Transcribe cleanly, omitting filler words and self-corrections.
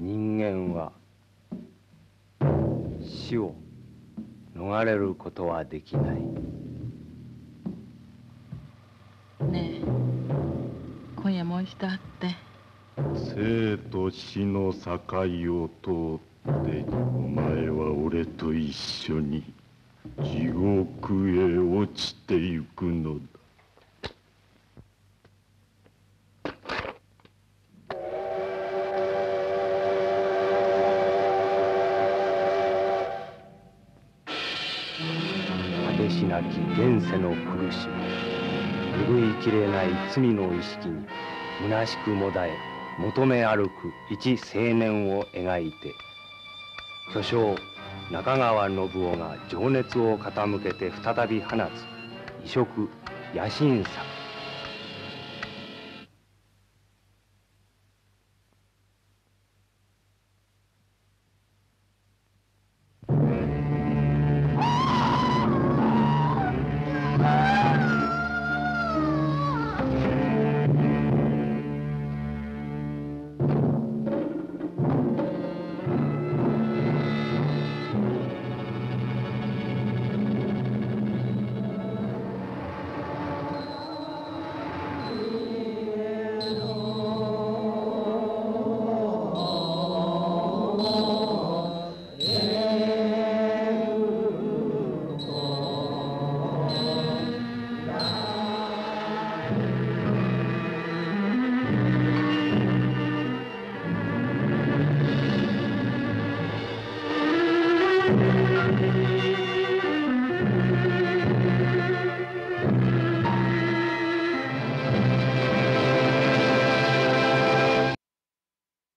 人間は死を逃れることはできない。 ねえ、今夜もう一度会って。 生と死の境を通ってお前は俺と一緒に地獄へ落ちてゆくのだ。 果てしなき現世の苦しみ、拭いきれない罪の意識に虚しくもだえ求め歩く一青年を描いて、巨匠中川信夫が情熱を傾けて再び放つ異色野心作。